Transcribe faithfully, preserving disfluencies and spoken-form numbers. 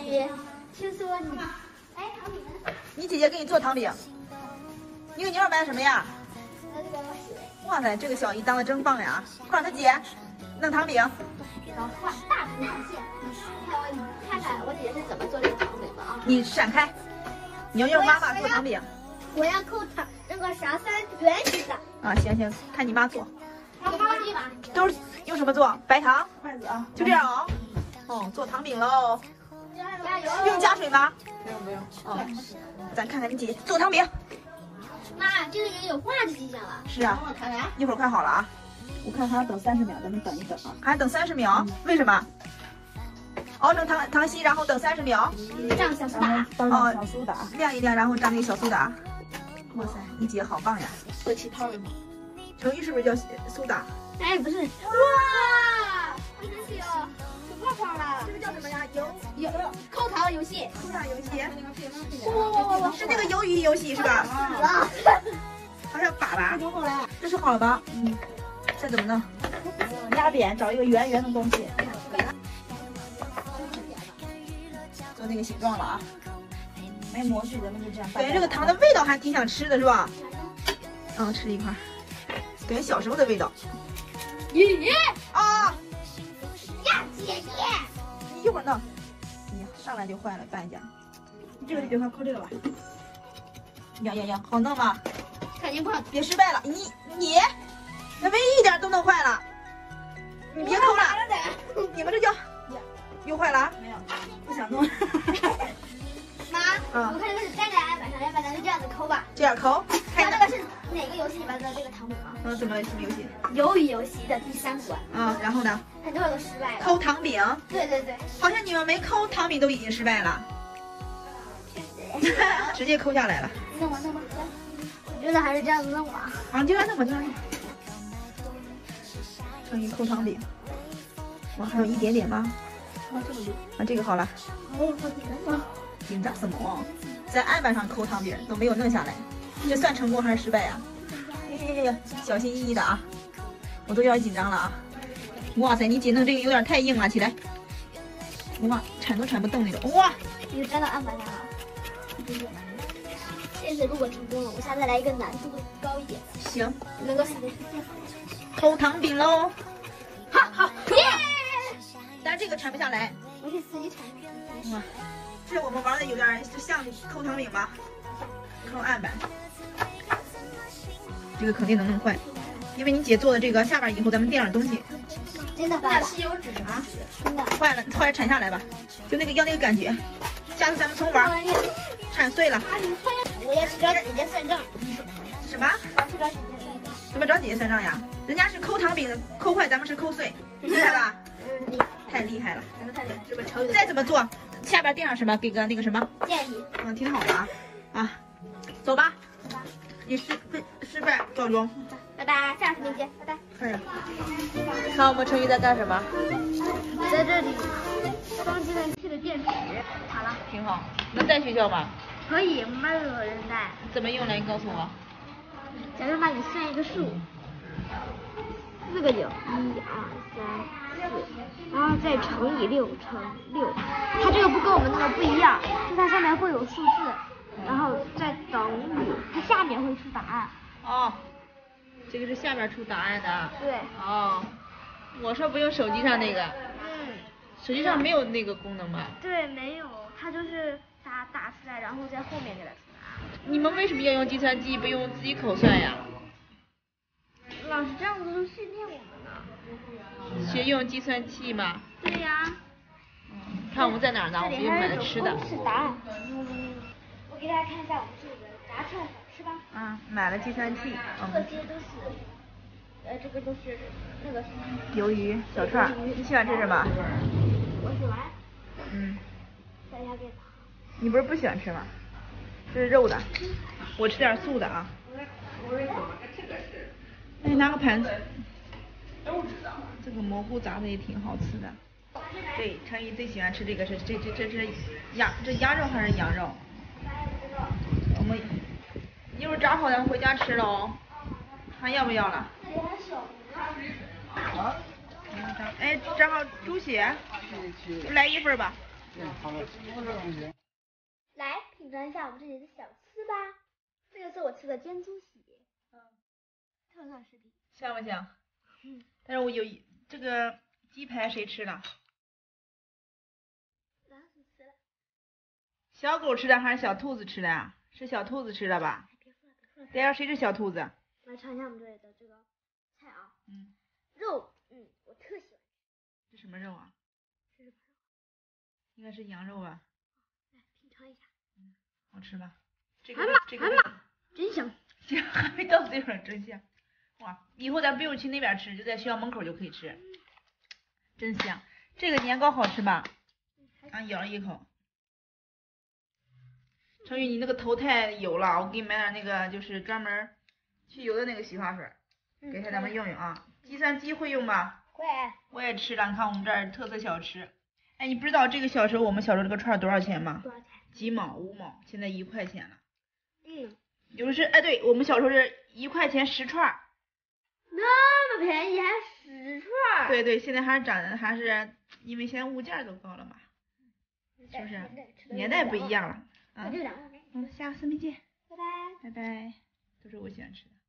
雨，听说你，哎，糖饼呢？ 你姐姐给你做糖饼。你给牛儿买的什么呀？ 那这个水。 哇塞，这个小姨当的真棒呀！快让她姐弄糖饼。 然后画大图螃蟹。看看我姐姐是怎么做这个糖饼的啊？ 你闪开，牛牛妈妈做糖饼。 我要扣糖那个啥三圆形的。 啊，行行，看你妈做。 有包机吗？ 都是用什么做？白糖、筷子啊，就这样熬。哦，做糖饼喽。 加油！ 用加水吗？ 不用不用。 哦，咱看看你姐姐做糖饼。 妈，这个也有画的迹象了。 是啊， 我看看， 一会儿快好了啊。 我看还要等三十秒，咱们等一等啊。 还要等三十秒？为什么？熬成糖糖稀，然后等三十秒。 让小苏打。 倒上小苏打， 晾一晾，然后蘸那个小苏打。哇塞，你姐好棒呀！ 会起泡的吗？ 成语是不是叫苏打？ 哎，不是。哇，好神奇哦，有泡泡了。 这个叫什么呀？鱿有抠糖游戏。 抠糖游戏。 哇哇哇哇！ 是那个鱿鱼游戏是吧？ 啊！ 好像粑粑。 弄过来。 这是好了吧？嗯。再怎么弄？ 压扁，找一个圆圆的东西。 做那个形状了啊。 没模具，咱们就这样。 感觉这个糖的味道还挺想吃的，是吧？嗯，吃一块，感觉小时候的味道。 咦啊！ 呀，姐姐， 你一会儿弄。哎呀，上来就坏了，拌一下。你这个就别快抠这个吧。呀呀呀，好弄吗？ 肯定不好。 别失败了，你你，那唯一一点都弄坏了。你别抠了，你们这叫又坏了啊？ 没有，不想弄。 妈，我看这个是粘在案板上，要不然咱就这样子抠吧。 这样抠。 看这个是哪个游戏里边的这个糖饼啊？ 嗯，怎么什么游戏？ 鱿鱼游戏的第三关。 啊，然后呢？ 很多人都失败了。 抠糖饼。 对对对。 好像你们没抠糖饼都已经失败了。直接抠下来了。 弄吧弄吧，我觉得还是这样子弄吧。 啊，就这样弄吧，就这样弄。成语抠糖饼。哇，还有一点点吗？ 啊，这个有。 啊，这个好了。 哦，好紧张啊！ 紧张什么？在案板上抠糖饼都没有弄下来，这算成功还是失败呀？呀呀呀！小心翼翼的啊！我都有点紧张了啊！哇塞，你姐弄这个有点太硬了，起来！哇，铲都铲不动那种。哇， 你粘到案板上了。这次如果成功了，我下次来一个难度高一点， 行， 能够实现最好的。 抠糖饼喽！ 好好耶！ 但是这个铲不下来。 我去自己铲。 哇，这我们玩的有点像抠糖饼吧？抠案板，这个肯定能弄坏，因为你姐做的这个下边以后咱们垫点东西。 真的坏了。 吸油纸啊？ 真的坏了，后来铲下来吧，就那个要那个感觉。下次咱们重玩，铲碎了。 我要去找姐姐算账。 什么？ 我要去找姐姐算账。 怎么找姐姐算账呀？人家是抠糖饼抠坏，咱们是抠碎，厉害吧？ 嗯， 太厉害了。 咱们看看这个成语。 再怎么做，下边垫上什么？给个那个什么建议。 嗯，挺好的啊。啊，走吧。 走吧。 你失败失败告终。 拜拜，下次再见，拜拜。 快点。看我们成语在干什么？ 在这里装计算器的电池。好了。 挺好。能带学校吗？ 可以，妈妈都有人带。 怎么用来？你告诉我。 假如妈，你算一个数，四个九，一二三四，然后再乘以六乘六，它这个不跟我们那个不一样，就它上面会有数字，然后再等于，它下面会出答案。 哦，这个是下边出答案的。 对。 哦，我说不用手机上那个。 嗯。 手机上没有那个功能吧？ 对，没有，它就是打打出来，然后在后面给它出答案。 你们为什么要用计算机，不用自己口算呀？ 老师这样子都训练我们呢。 学用计算器吗？ 对呀。 看我们在哪儿呢？我们又买的吃的。 是答案。我给大家看一下我们这个答串法，是吧？ 嗯，买了计算器。 这些都是，呃，这个都是那个。 鱿鱼小串，你喜欢吃什么？ 我喜欢。 嗯。 大家给糖。 你不是不喜欢吃吗？这是肉的，我吃点素的啊。那你拿个盘子。这个蘑菇炸的也挺好吃的。对，成毅最喜欢吃这个是这这这是鸭，这鸭肉还是羊肉？我们一会儿炸好咱们回家吃喽。还要不要了？啊？哎，正好猪血，来一份吧。 来品尝一下我们这里的小吃吧。这个是我吃的煎猪血，嗯，特色食品。 香不香？ 嗯。 但是我有一这个鸡排谁吃了？ 老鼠吃了。 小狗吃的还是小兔子吃的呀？是小兔子吃的吧？ 别说了，别说了。 等下谁是小兔子？ 来尝一下我们这里的这个菜啊。 嗯。 肉，嗯，我特喜欢吃。 这什么肉啊？ 这是什么肉？ 应该是羊肉吧。 来品尝一下。 嗯，好吃吗？这个还嘛这个还嘛，真香。 行，还没到嘴上，真香。哇，以后咱不用去那边吃，就在学校门口就可以吃，真香。这个年糕好吃吧？啊，咬了一口。成宇，你那个头太油了，我给你买点那个就是专门去油的那个洗发水，给下咱们用用啊。计算机会用吧？ 会。 我也吃了，你看我们这儿特色小吃。哎，你不知道这个小时候我们小时候这个串多少钱吗？ 多少钱？ 几毛五毛，现在一块钱了。 嗯。 有的是，哎，对我们小时候是一块钱十串。 那么便宜还十串？ 对对，现在还是涨的，还是因为现在物价都高了嘛，是不是？年代不一样了。啊。嗯，下次没见。 拜拜。 拜拜，都是我喜欢吃的。